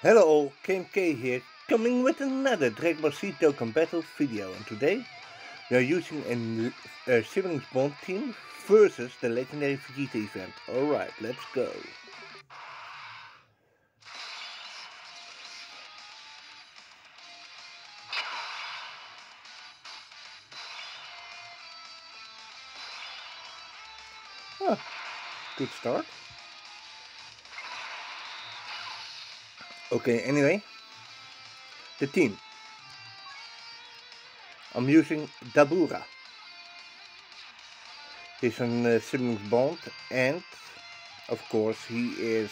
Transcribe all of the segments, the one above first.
Hello all, K.M.K here, coming with another Dragon Ball Z Dokkan Battle video, and today we are using a siblings bond team versus the Legendary Vegeta event. Alright, let's go. Ah, good start. Okay, anyway, the team. I'm using Dabura. He's a siblings bond, and of course he is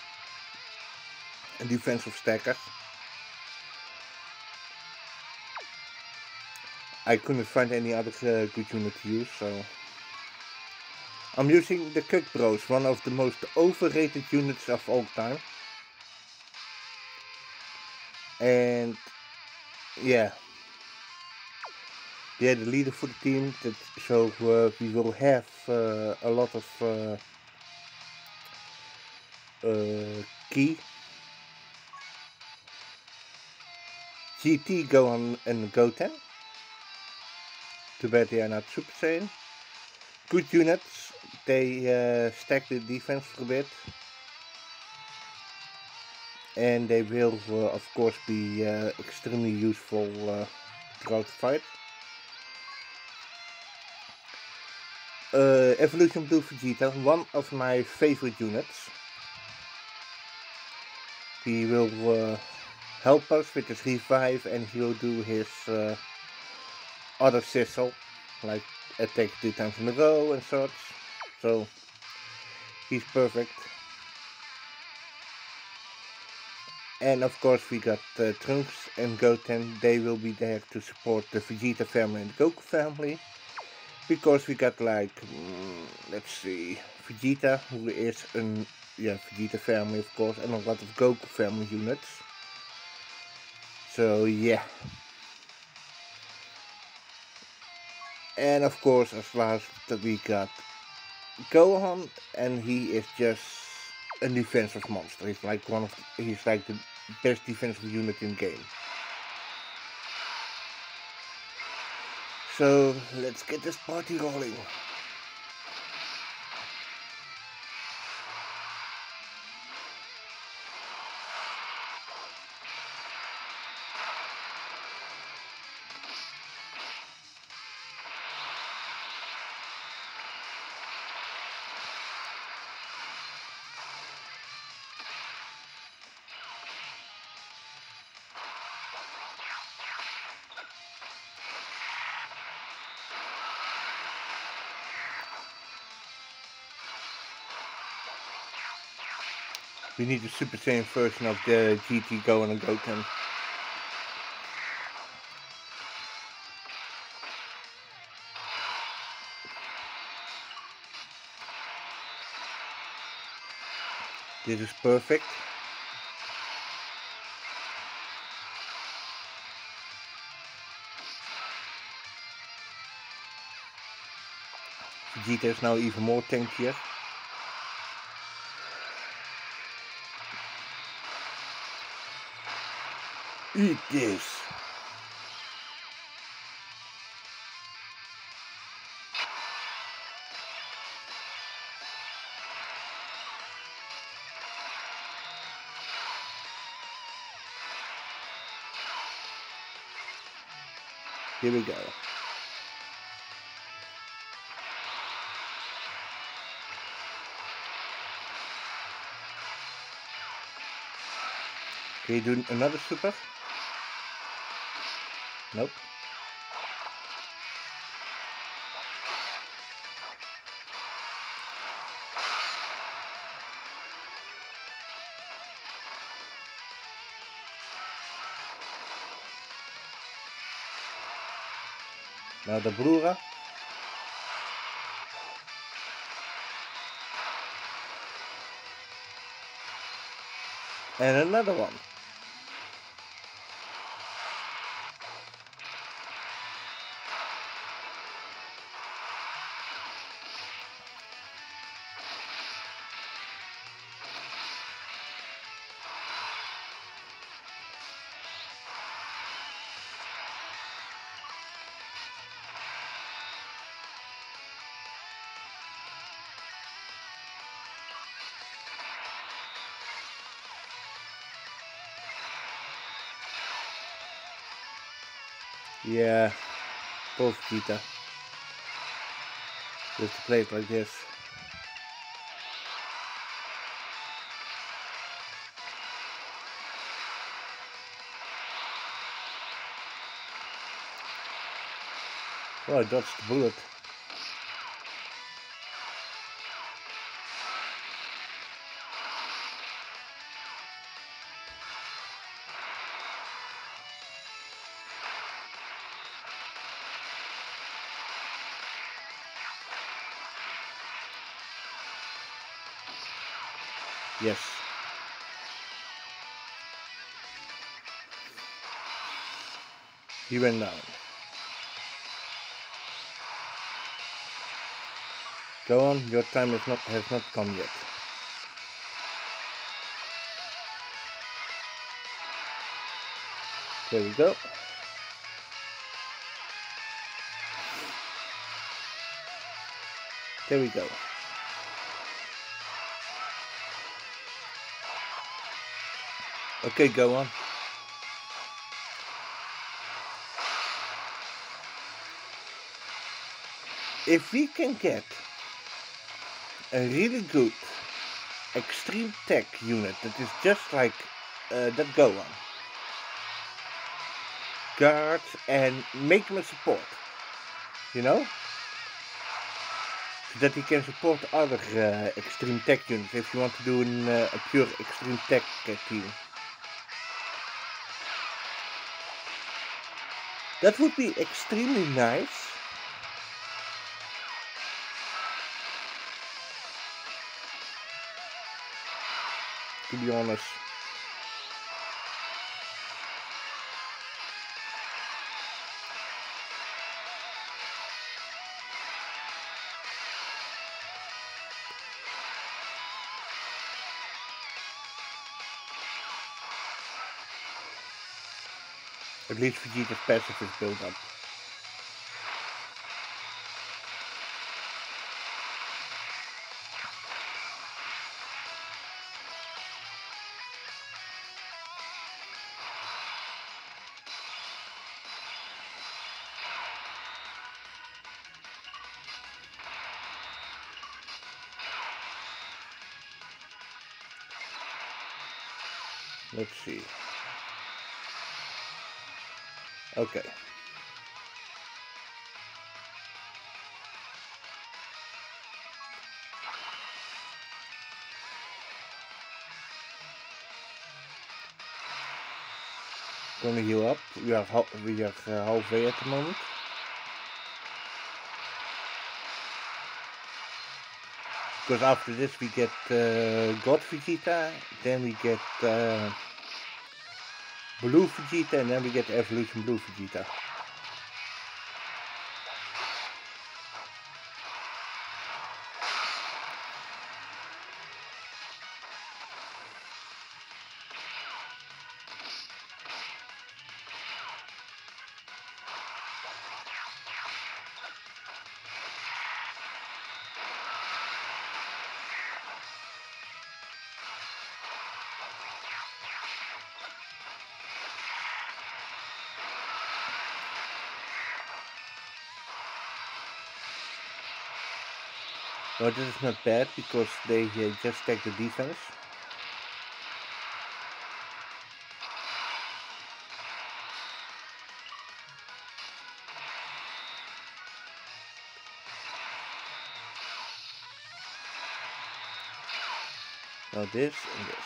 a defensive stacker. I couldn't find any other good unit to use, so I'm using the Cook Bros, one of the most overrated units of all time. And yeah, they're the leader for the team, so we will have a lot of key. GT, Gohan and Goten. Too bad they are not Super Saiyan. Good units, they stack the defense for a bit. And they will of course be extremely useful throughout the fight. Evolution Blue Vegeta, one of my favorite units. He will help us with his revive, and he will do his other sizzle, like attack 2 times in a row and such. So he's perfect. And of course we got Trunks and Goten. They will be there to support the Vegeta family and the Goku family. Because we got like, let's see, Vegeta, who is an Vegeta family of course, and a lot of Goku family units. So yeah. And of course as last we got Gohan, and he is just a defensive monster. He's like he's like the best defensive unit in the game. So let's get this party rolling. We need the Super Saiyan version of the GT Gohan and Goten. This is perfect. Vegeta is now even more tankier. Eat this. Here we go. Can you do another super? Nope. Now the Brura. And another one. Yeah, poor Vegeta. You have to play it like this. Oh, I dodged the bullet. Yes. He went down. Go on, your time has not come yet. There we go. There we go. Okay, go on. If we can get a really good extreme tech unit that is just like that Gohan, guard and make him a support, you know? So that he can support other extreme tech units if you want to do a pure extreme tech team. That would be extremely nice. To be honest. At least Vegeta's passive is built up. Let's see. Okay. Gonna heal up. We are halfway at the moment. Because after this we get God Vegeta, then we get Blue Vegeta, and then we get Evolution Blue Vegeta. Well, this is not bad because they just take the defense. Now this and this.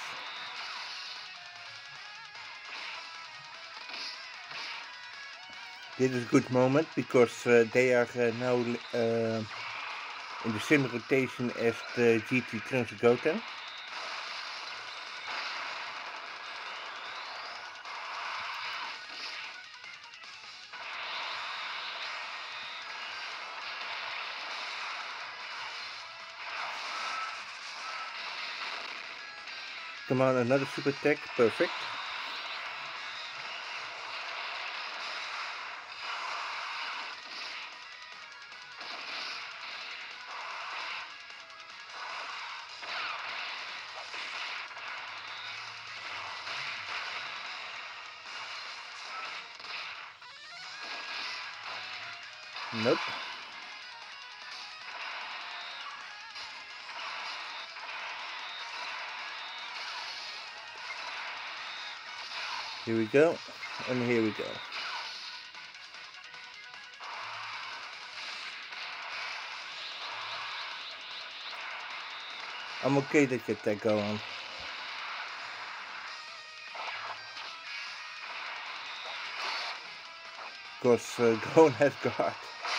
This is a good moment because they are now in the same rotation as the GT Trunks Goten. Come on, another super attack, perfect. Nope. Here we go, and here we go. I'm okay that you attack go on. Because Gohan has guard.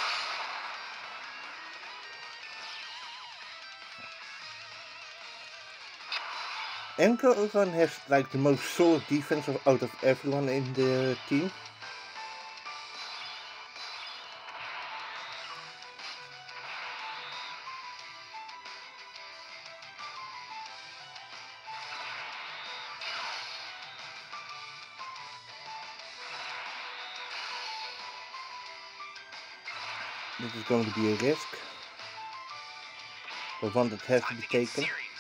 And Gohan has like the most solid defense out of everyone in the team. This is going to be a risk, but one that has to be taken.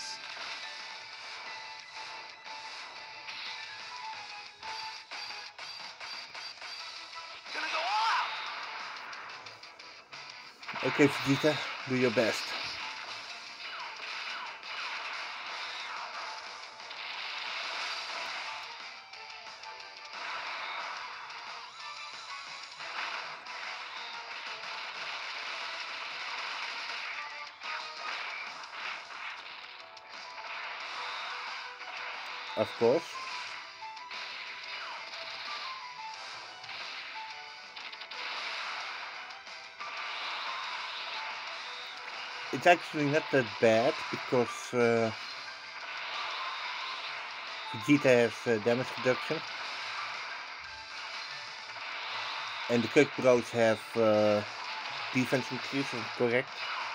Okay, Vegeta, do your best. Of course. It's actually not that bad because Vegeta has damage reduction. And the Cook Bros have defense increase, correct?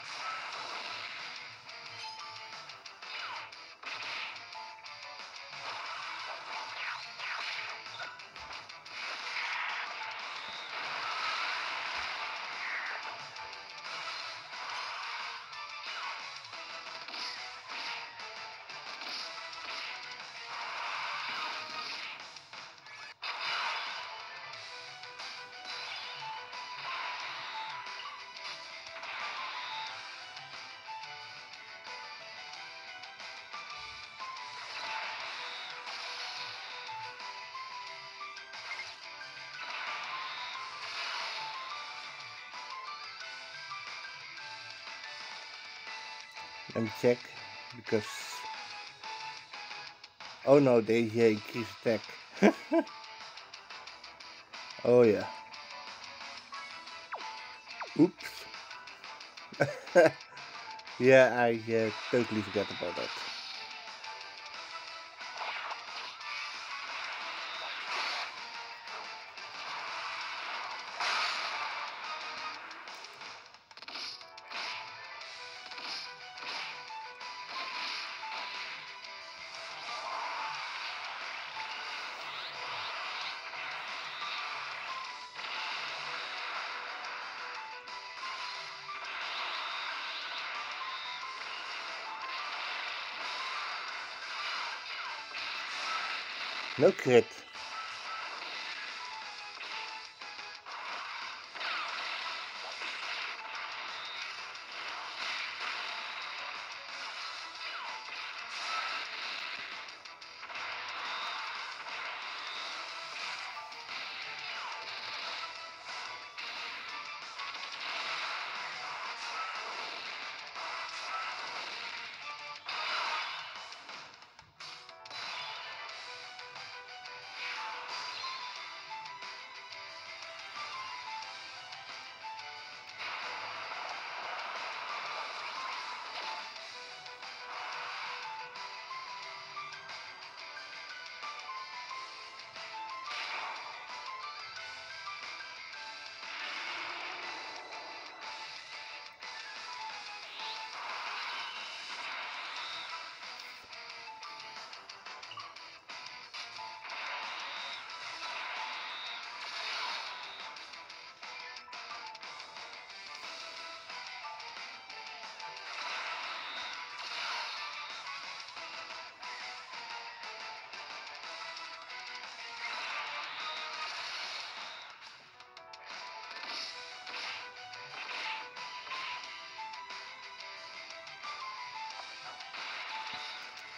Let me check, because... Oh no, they increase attack. Oh yeah. Oops. Yeah, I totally forgot about that. No crit.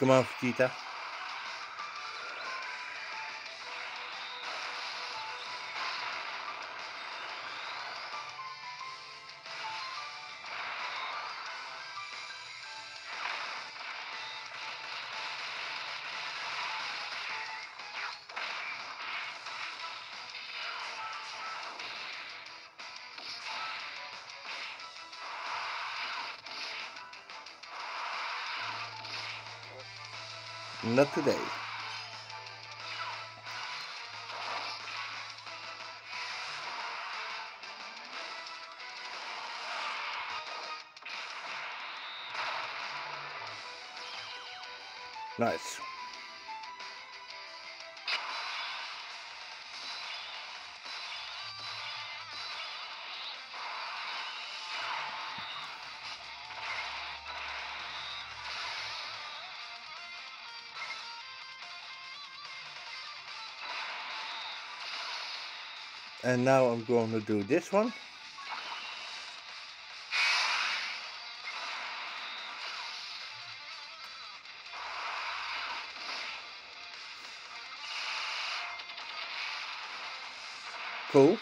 Come on, Vegeta. Not today. Nice. And now I'm going to do this one. Cool.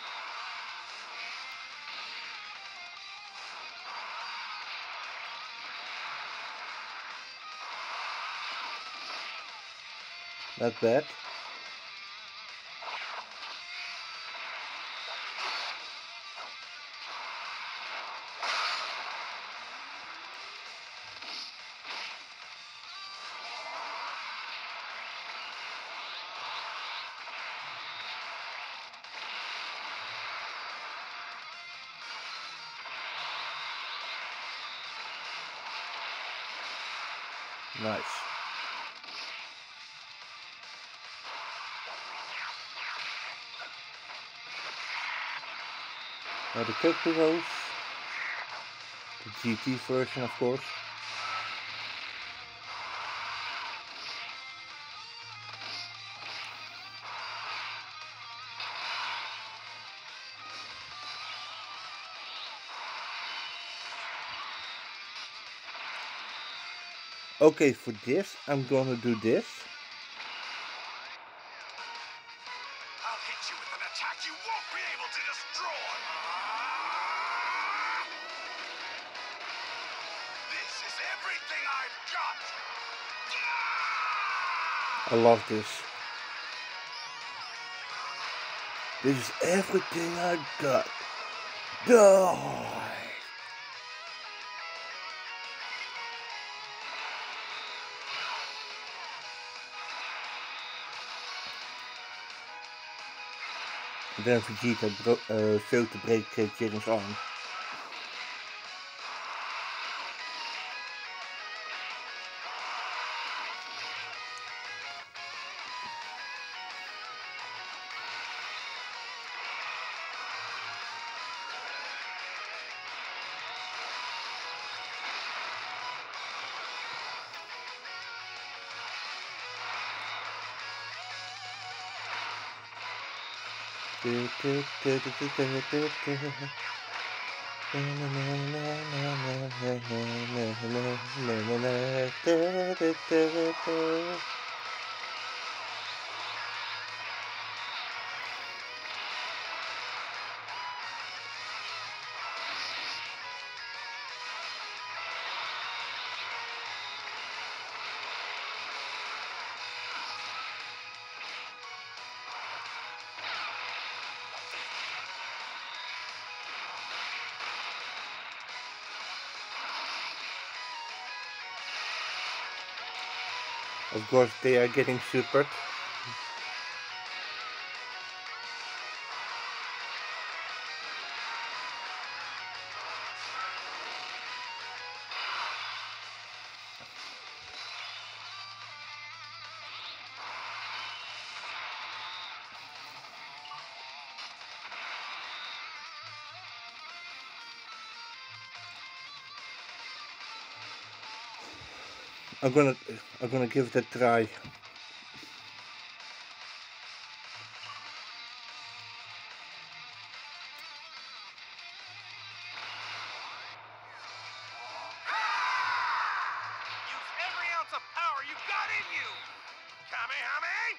Not bad. Nice. Now the Cocoa Rose. The GT version, of course. Okay, for this, I'm gonna do this. I'll hit you with an attack you won't be able to destroy. This is everything I've got. I love this. This is everything I got. Die! Then Vegeta failed to break Jiren's arm. Of course, they are getting supered. I'm gonna give it a try. Use every ounce of power you got. Kamehameha!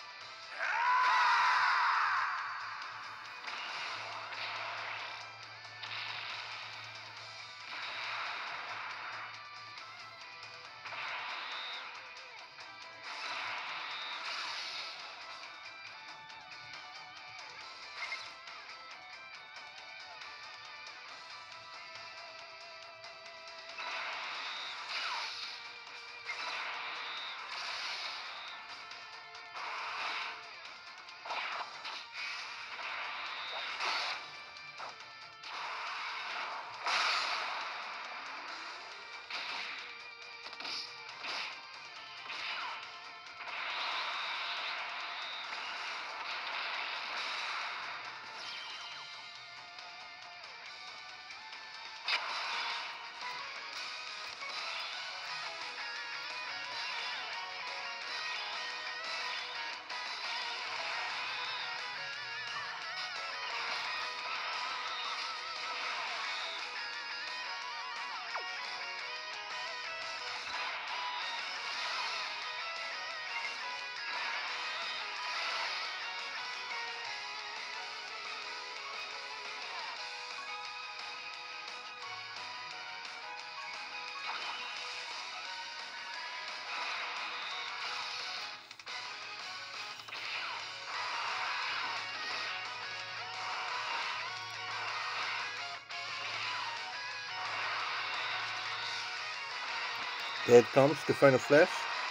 There it comes, the final flash.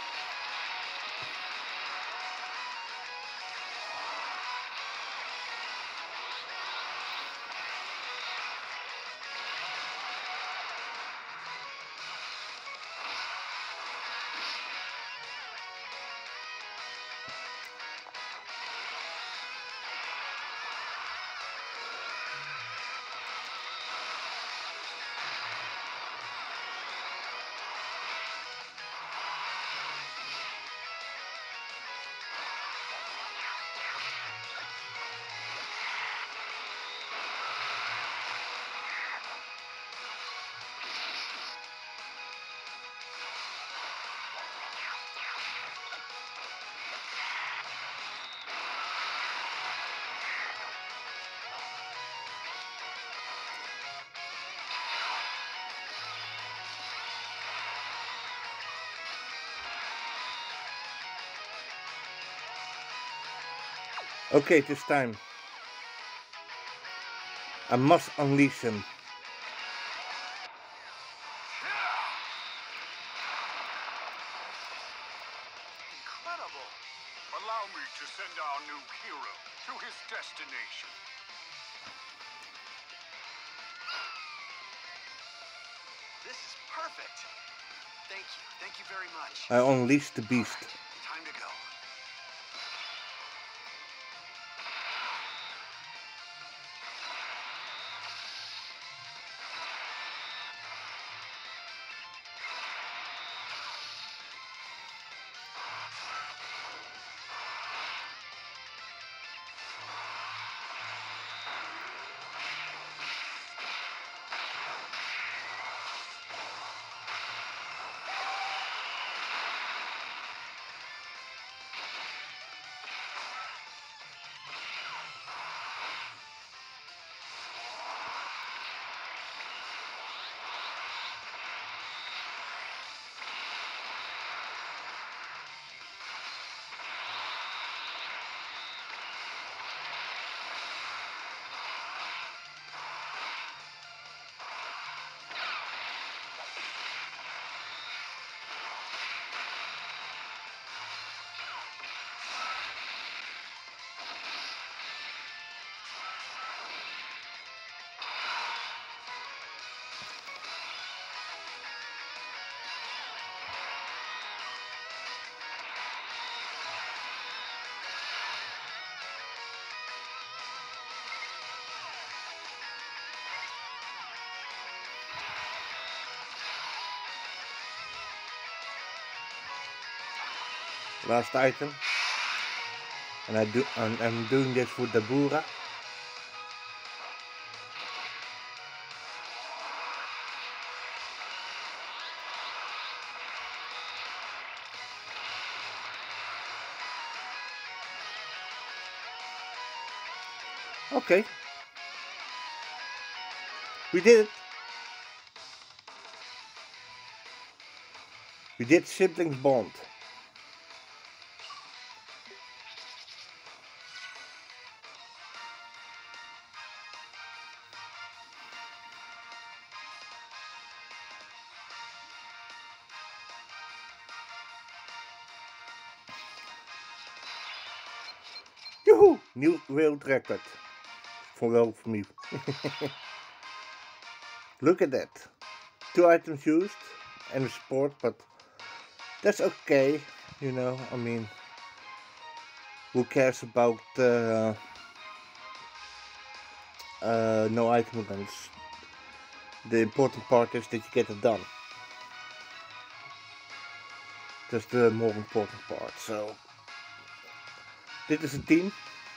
Okay, this time I must unleash him. Incredible! Allow me to send our new hero to his destination. This is perfect. Thank you. Thank you very much. I unleash the beast. Time to go. Last item. And I'm doing this for the Bura. Okay. We did it. We did siblings bond. Yoo-hoo! New world record. For me. Look at that. 2 items used and a sport, but that's okay. You know, I mean, who cares about no item events? The important part is that you get it done. That's the more important part. So, this is a team.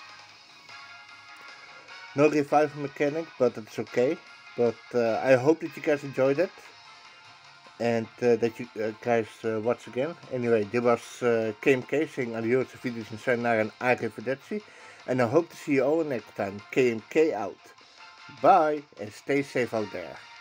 No revival mechanic, but it's okay. But I hope that you guys enjoyed it. And that you guys watch again. Anyway, dit was K.M.K saying adios, video's en sayonara en arrivederci. And I hope to see you all next time. K.M.K out. Bye and stay safe out there.